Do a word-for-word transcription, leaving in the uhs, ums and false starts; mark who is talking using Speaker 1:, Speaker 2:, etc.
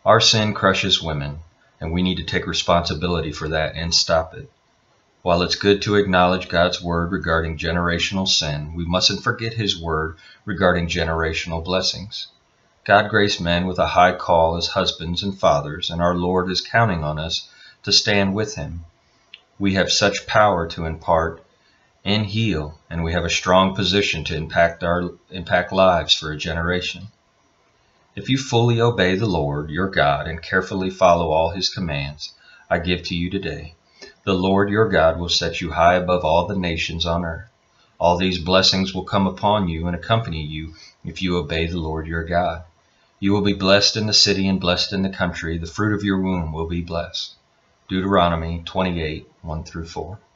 Speaker 1: Our sin crushes women, and we need to take responsibility for that and stop it. While it's good to acknowledge God's word regarding generational sin, we mustn't forget his word regarding generational blessings. God graced men with a high call as husbands and fathers, and our Lord is counting on us to stand with him. We have such power to impart and heal, and we have a strong position to impact our impact lives for a generation. If you fully obey the Lord your God and carefully follow all his commands I give to you today, the Lord your God will set you high above all the nations on earth. All these blessings will come upon you and accompany you if you obey the Lord your God. You will be blessed in the city and blessed in the country. The fruit of your womb will be blessed. Deuteronomy twenty-eight, one through four.